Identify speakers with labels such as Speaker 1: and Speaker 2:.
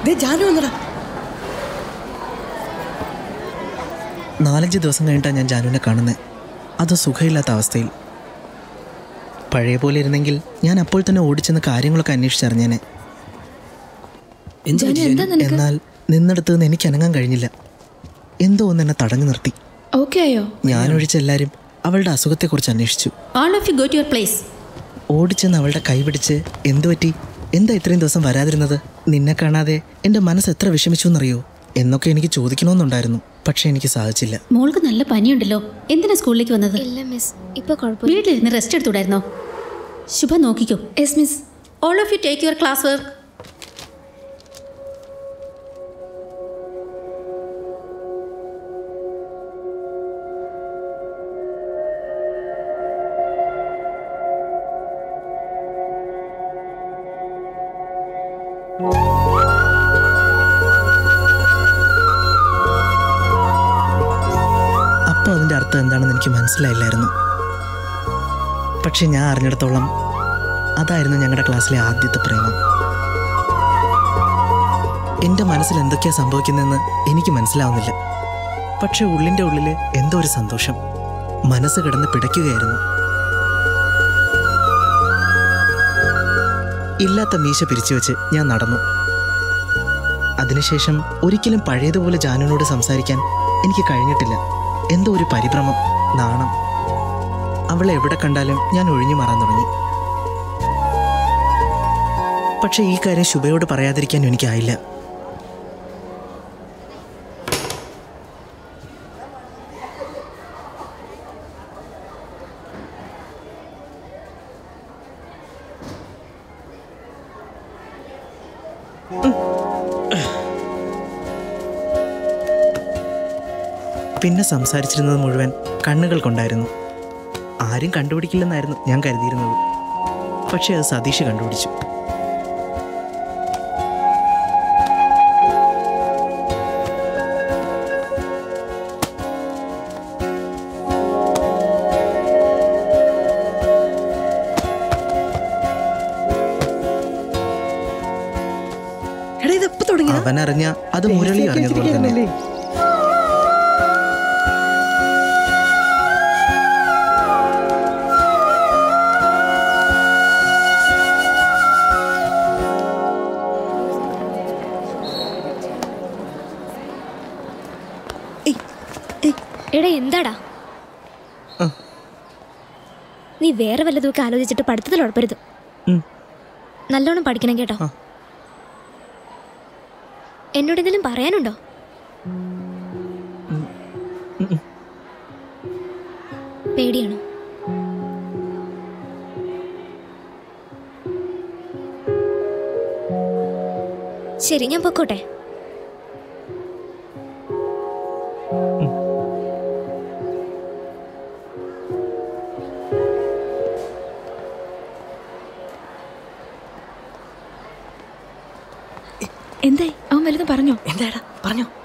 Speaker 1: ജാനു വന്നടാ. 4-5 ദിവസം കഴിഞ്ഞിട്ടാണ് ഞാൻ ജാനുവിനെ കാണുന്നത്. അത് സുഖമില്ലാത്ത അവസ്ഥയിൽ. പഴയ പോലെ ഇരുന്നെങ്കിൽ ഞാൻ അപ്പോൾ തന്നെ ഓടിച്ചെന്ന് കാര്യങ്ങളൊക്കെ അന്വേഷിച്ചറിഞ്ഞേനെ. എന്നാൽ നിന്നെടുത്ത് നിന്ന് എനിക്ക് അനങ്ങാൻ കഴിഞ്ഞില്ല. എന്തോ ഒന്ന് എന്നെ തടഞ്ഞു നിർത്തി. ഞാൻ ഒഴിച്ച എല്ലാവരും അവളുടെ അസുഖത്തെക്കുറിച്ച് അന്വേഷിച്ചു. ഓടിച്ചെന്ന് അവളുടെ കൈ പിടിച്ച് എന്തു പറ്റി, എന്താ ഇത്രയും ദിവസം വരാതിരുന്നത്, നിന്നെ കാണാതെ എൻ്റെ മനസ്സ് എത്ര വിഷമിച്ചു എന്നറിയോ എന്നൊക്കെ എനിക്ക് ചോദിക്കണമെന്നുണ്ടായിരുന്നു. പക്ഷെ എനിക്ക് സാധിച്ചില്ല.
Speaker 2: മോൾക്ക് നല്ല പനിയുണ്ടല്ലോ, എന്തിനാ സ്കൂളിലേക്ക് വന്നത്?
Speaker 3: ഇല്ല മിസ്, ഇപ്പൊ കുഴപ്പമില്ല.
Speaker 2: വീട്ടിലിരുന്ന് റെസ്റ്റ് എടുത്തുകൂടായിരുന്നോ? ശുഭ നോക്കിക്കോ.
Speaker 3: Yes miss.
Speaker 2: All of you take your class work.
Speaker 1: അപ്പോൾ അതിൻ്റെ അർത്ഥം എന്താണെന്ന് എനിക്ക് മനസ്സിലായില്ലായിരുന്നു. പക്ഷെ ഞാൻ അറിഞ്ഞിടത്തോളം അതായിരുന്നു ഞങ്ങളുടെ ക്ലാസ്സിലെ ആദ്യത്തെ പ്രേമം. എൻ്റെ മനസ്സിൽ എന്തൊക്കെയാണ് സംഭവിക്കുന്നതെന്ന് എനിക്ക് മനസ്സിലാവുന്നില്ല. പക്ഷെ ഉള്ളിൻ്റെ ഉള്ളിൽ എന്തോ ഒരു സന്തോഷം. മനസ്സ് കിടന്ന് പിടയ്ക്കുകയായിരുന്നു. ഇല്ലാത്ത മീശ പിരിച്ചു വെച്ച് ഞാൻ നടന്നു. അതിനുശേഷം ഒരിക്കലും പഴയതുപോലെ ജാനുവിനോട് സംസാരിക്കാൻ എനിക്ക് കഴിഞ്ഞിട്ടില്ല. എന്തോ ഒരു പരിഭ്രമം, നാണം. അവളെ എവിടെ കണ്ടാലും ഞാൻ ഒഴിഞ്ഞു മാറാൻ തുടങ്ങി. പക്ഷെ ഈ കാര്യം ശുഭയോട് പറയാതിരിക്കാനും എനിക്കായില്ല. പിന്നെ സംസാരിച്ചിരുന്നത് മുഴുവൻ കണ്ണുകൾ കൊണ്ടായിരുന്നു. ആരും കണ്ടുപിടിക്കില്ലെന്നായിരുന്നു ഞാൻ കരുതിയിരുന്നത്. പക്ഷേ അത് സതീഷ് കണ്ടുപിടിച്ചു. അവൻ അറിഞ്ഞ അത് മുരളി അറിഞ്ഞതുപോലെ തന്നെ.
Speaker 3: എടാ എന്താടാ നീ വേറെ വല്ലതൊക്കെ ആലോചിച്ചിട്ട് പഠിത്തത്തിൽ ഉഴപ്പരുത്. നല്ലോണം പഠിക്കണം കേട്ടോ. എന്നോട് എന്തെങ്കിലും പറയാനുണ്ടോ? പേടിയാണോ? ശരി, ഞാൻ പൊക്കോട്ടെ.
Speaker 4: എന്തായി, അവൻ വലുതും പറഞ്ഞോ?
Speaker 1: എന്താടാ പറഞ്ഞോ?